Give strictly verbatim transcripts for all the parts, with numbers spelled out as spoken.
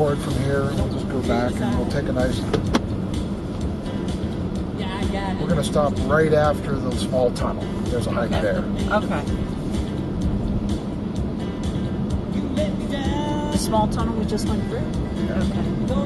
record from here, and we'll just go back and we'll take a nice... We're going to stop right after the small tunnel. There's a hike okay. there. Okay. The small tunnel we just went through? Yeah. Okay.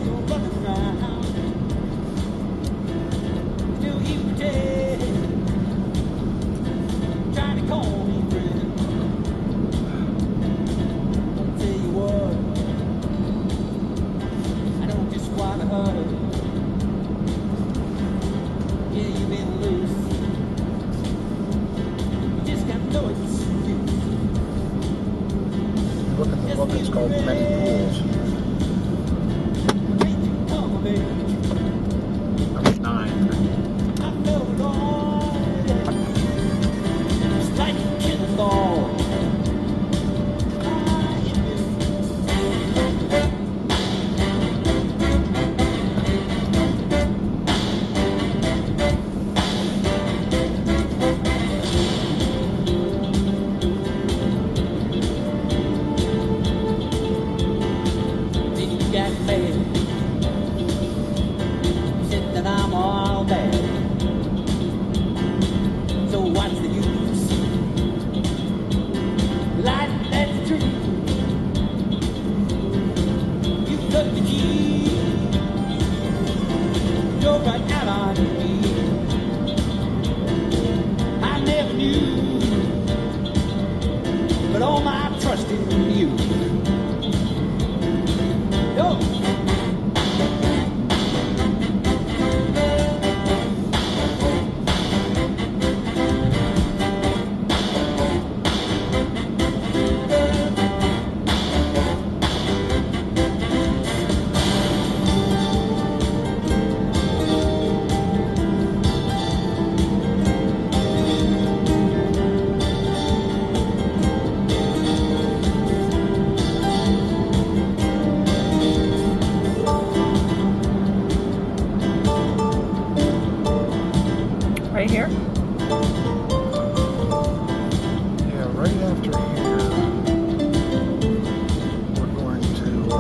Look at the book, it's called Many Pools. Number nine. But all my trust in you. Yo. Right here? Yeah, right after here, we're going to, uh,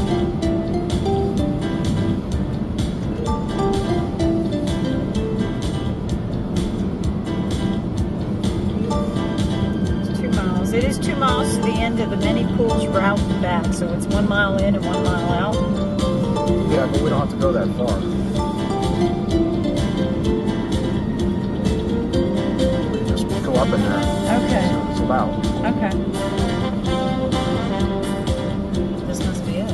It's two miles. It is two miles to the end of the Many Pools route and back, so it's one mile in and one mile out. yeah, but we don't have to go that far. Go up in there. Okay. So it's allowed. Okay. This must be it.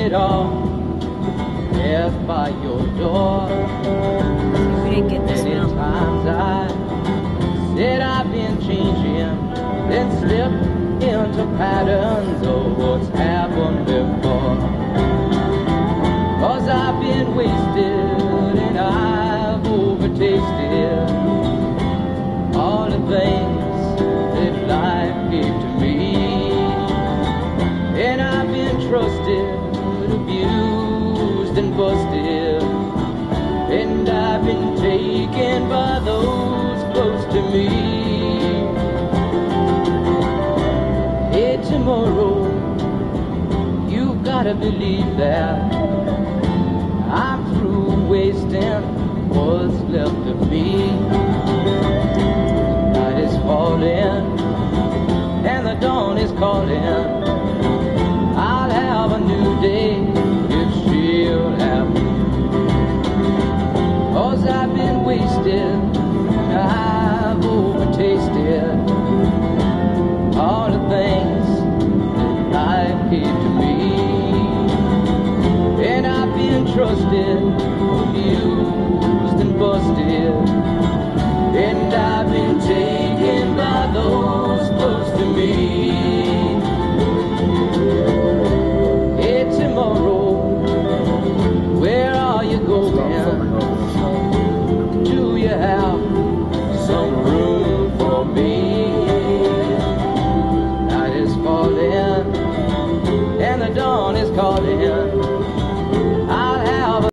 it all left by your door. We didn't get this Many now. times I said I've been changing, then slipped into patterns of what's happened before. Cause I've been wasted and I've overtasted all the things that life gave to me. And I've been trusted, abused and busted, and I've been taken by those close to me. Hey, tomorrow, you've gotta believe that I'm through wasting what's left of me. Night is falling and the dawn is calling. I'll have a new day if she'll have me. Cause I've been wasted, I've overtasted all the things that life gave to me. And I've been trusted, abused and busted, and I've been taken by those close to me. Hey, tomorrow, where are you going? Do you have some room for me? Night is falling and the dawn is calling.